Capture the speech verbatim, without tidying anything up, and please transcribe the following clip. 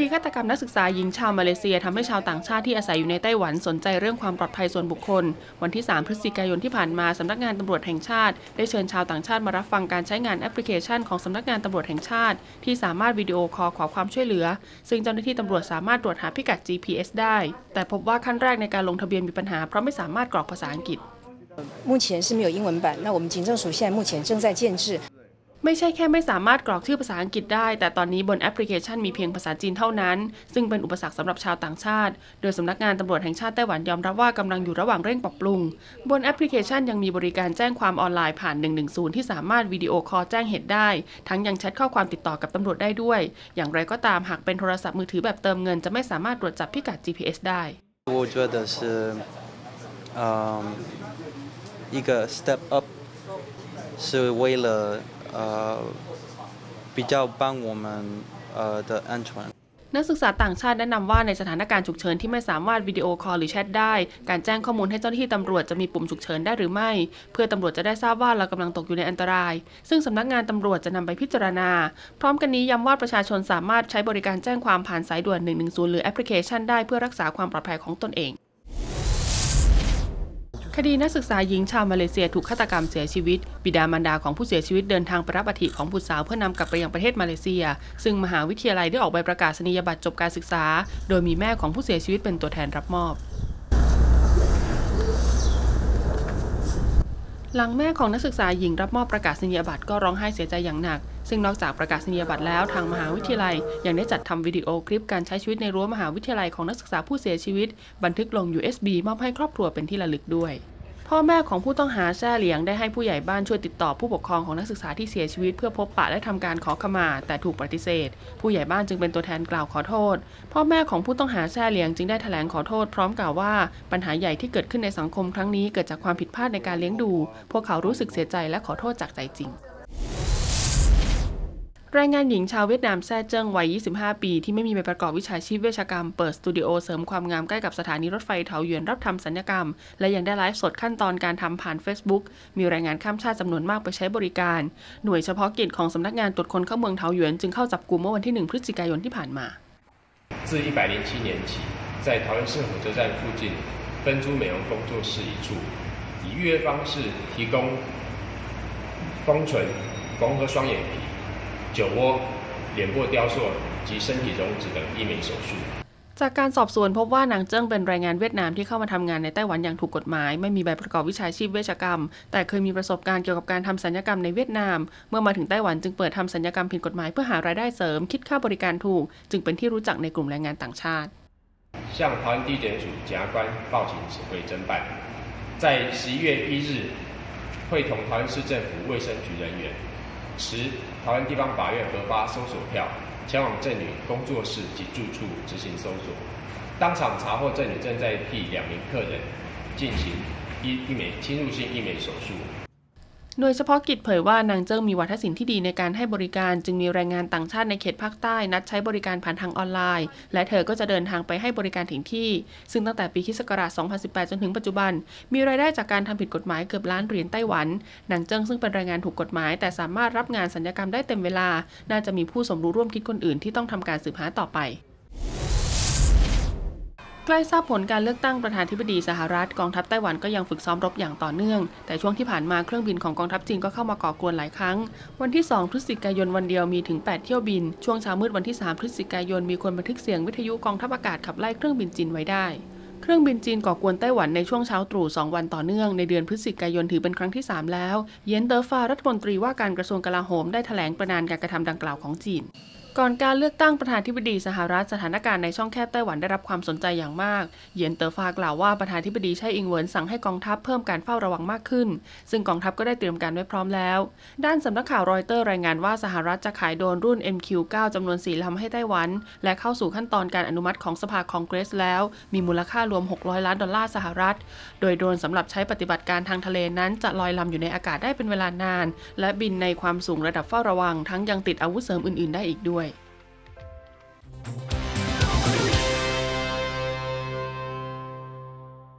ดีฆาตกรรมนักศึกษาหญิงชาวมาเลเซียทำให้ชาวต่างชาติที่อาศัยอยู่ในไต้หวันสนใจเรื่องความปลอดภัยส่วนบุคคลวันที่สามพฤศจิกายนที่ผ่านมาสำนักงานตำรวจแห่งชาติได้เชิญชาวต่างชาติมารับฟังการใช้งานแอปพลิเคชันของสำนักงานตำรวจแห่งชาติที่สามารถวิดีโอคอลขอความช่วยเหลือซึ่งเจ้าหน้าที่ตำรวจสามารถตรวจหาพิกัด จี พี เอส ได้แต่พบว่าขั้นแรกในการลงทะเบียนมีปัญหาเพราะไม่สามารถกรอกภาษาอังกฤษ目前是没有英文版，那我们警政署现在目前正在建制。 ไม่ใช่แค่ไม่สามารถกรอกชื่อภาษาอังกฤษได้แต่ตอนนี้บนแอปพลิเคชันมีเพียงภาษาจีนเท่านั้นซึ่งเป็นอุปสรรคสำหรับชาวต่างชาติโดยสำนักงานตำรวจแห่งชาติไต้หวันยอมรับว่ากำลังอยู่ระหว่างเร่งปรับปรุงบนแอปพลิเคชันยังมีบริการแจ้งความออนไลน์ผ่านหนึ่งหนึ่งศูนย์ที่สามารถวิดีโอคอลแจ้งเหตุได้ทั้งยังแชทข้อความติดต่อกับตำรวจได้ด้วยอย่างไรก็ตามหากเป็นโทรศัพท์มือถือแบบเติมเงินจะไม่สามารถตรวจจับพิกัด จี พี เอส ได้我觉得是嗯一个 step up 是为了呃比较帮我们呃的安全นักศึกษาต่างชาติแนะนำว่าในสถานการณ์ฉุกเฉินที่ไม่สามารถวิดีโอคอลหรือแชทได้การแจ้งข้อมูลให้เจ้าหน้าที่ตำรวจจะมีปุ่มฉุกเฉินได้หรือไม่เพื่อตำรวจจะได้ทราบว่าเรากำลังตกอยู่ในอันตรายซึ่งสำนักงานตำรวจจะนำไปพิจารณาพร้อมกันนี้ย้ำว่าประชาชนสามารถใช้บริการแจ้งความผ่านสายด่วนหนึ่งหนึ่งศูนย์หรือแอปพลิเคชันได้เพื่อรักษาความปลอดภัยของตนเองคดีนักศึกษาหญิงชาวมาเลเซียถูกฆาตกรรมเสียชีวิตบิดามารดาของผู้เสียชีวิตเดินทางไปรับอัฐิของบุตรสาวเพื่อนำกลับไปยังประเทศมาเลเซียซึ่งมหาวิทยาลัยได้ออกใบประกาศนียบัตรจบการศึกษาโดยมีแม่ของผู้เสียชีวิตเป็นตัวแทนรับมอบหลังแม่ของนักศึกษาหญิงรับมอบประกาศนียบัตรก็ร้องไห้เสียใจอย่างหนักซึ่งนอกจากประกาศนียบัตรแล้วทางมหาวิทยาลัยยังได้จัดทำวิดีโอคลิปการใช้ชีวิตในรั้วมหาวิทยาลัยของนักศึกษาผู้เสียชีวิตบันทึกลง ยู เอส บี มอบให้ครอบครัวเป็นที่ระลึกด้วยพ่อแม่ของผู้ต้องหาแซ่เหลียงได้ให้ผู้ใหญ่บ้านช่วยติดต่อผู้ปกครองของนักศึกษาที่เสียชีวิตเพื่อพบปะและทำการขอขมาแต่ถูกปฏิเสธผู้ใหญ่บ้านจึงเป็นตัวแทนกล่าวขอโทษพ่อแม่ของผู้ต้องหาแซ่เหลียงจึงได้แถลงขอโทษพร้อมกล่าวว่าปัญหาใหญ่ที่เกิดขึ้นในสังคมครั้งนี้เกิดจากความผิดพลาดในการเลี้ยงดูพวกเขารู้สึกเสียใจและขอโทษจากใจจริงแรงงานหญิงชาวเวียดนามแซ่เจิ้งวัยยี่สิบห้าปีที่ไม่มีใบประกอบวิชาชีพเวชกรรมเปิดสตูดิโอเสริมความงามใกล้กับสถานีรถไฟเถาหยวนรับทำศัลยกรรมและยังได้ไลฟ์สดขั้นตอนการทำผ่าน Facebook มีแรงงานข้ามชาติจำนวนมากไปใช้บริการหน่วยเฉพาะกิจของสำนักงานตรวจคนเข้าเมืองเถาหยวนจึงเข้าจับกุมเมื่อวันที่หนึ่งพฤศจิกายนที่ผ่านมา自一百零七年起在桃园市火车站附近分租美容工作室一处以预约方式提供丰唇缝合双眼皮酒窝脸部雕塑及身体溶脂等医美手术จากการสอบสวนพบว่านางเจิ้งเป็นแรงงานเวียดนามที่เข้ามาทำงานในไต้หวันอย่างถูกกฎหมายไม่มีใบประกอบวิชาชีพเวชกรรมแต่เคยมีประสบการณ์เกี่ยวกับการทำศัลยกรรมในเวียดนามเมื่อมาถึงไต้หวันจึงเปิดทำศัลยกรรมผิดกฎหมายเพื่อหารายได้เสริมคิดค่าบริการถูกจึงเป็นที่รู้จักในกลุ่มแรงงานต่างชาติ向桃园地检署检察官报请指挥侦办在十一月一日会同桃园市政府卫生局人员持桃园地方法院核发搜索票前往郑女工作室及住处执行搜索当场查获郑女正在替两名客人进行医美侵入性医美手术โดยเฉพาะกิจเผยว่านางเจิ้งมีวัฒนศิลป์ที่ดีในการให้บริการจึงมีแรงงานต่างชาติในเขตภาคใต้นัดใช้บริการผ่านทางออนไลน์และเธอก็จะเดินทางไปให้บริการถึงที่ซึ่งตั้งแต่ปีค.ศ. สองพันสิบแปดจนถึงปัจจุบันมีรายได้จากการทำผิดกฎหมายเกือบล้านเหรียญไต้หวันนางเจิ้งซึ่งเป็นแรงงานถูกกฎหมายแต่สามารถรับงานศัลยกรรมได้เต็มเวลาน่าจะมีผู้สมรู้ร่วมคิดคนอื่นที่ต้องทำการสืบหาต่อไปใกล้ทราบผลการเลือกตั้งประธานาธิบดีสหรัฐกองทัพไต้หวันก็ยังฝึกซ้อมรบอย่างต่อเนื่องแต่ช่วงที่ผ่านมาเครื่องบินของกองทัพจีนก็เข้ามาก่อกวนหลายครั้งวันที่สองพฤศจิกายนวันเดียวมีถึงแปดเที่ยวบินช่วงเช้ามืดวันที่สามพฤศจิกายนมีคนบันทึกเสียงวิทยุกองทัพอากาศขับไล่เครื่องบินจีนไว้ได้เครื่องบินจีนก่อกวนไต้หวันในช่วงเช้าตรู่สองวันต่อเนื่องในเดือนพฤศจิกายนถือเป็นครั้งที่สามแล้วเย็นเตอร์ฟารัฐมนตรีว่าการกระทรวงกลาโหมได้แถลงประณามการกระทำดังกล่าวของจีนก่อนการเลือกตั้งประธานาธิบดีสหรัฐสถานการณ์ในช่องแคบไต้หวันได้รับความสนใจอย่างมากเยียนเตอร์ฟากล่าวว่าประธานาธิบดีไช่อิงเหวินสั่งให้กองทัพเพิ่มการเฝ้าระวังมากขึ้นซึ่งกองทัพก็ได้เตรียมการไว้พร้อมแล้วด้านสำนักข่าวรอยเตอร์รายงานว่าสหรัฐจะขายโดรนรุ่น เอ็ม คิว เก้า จำนวนสี่ลำให้ไต้หวันและเข้าสู่ขั้นตอนการอนุมัติของสภาคองเกรสแล้วมีมูลค่ารวมหกร้อยล้านดอลลาร์สหรัฐโดยโดรนสำหรับใช้ปฏิบัติการทางทะเลนั้นจะลอยลำอยู่ในอากาศได้เป็นเวลานานและบินในความสูงระดับเฝ้าระวังทั้งยังติดอาวุธเสริมอื่นๆได้อีกด้วย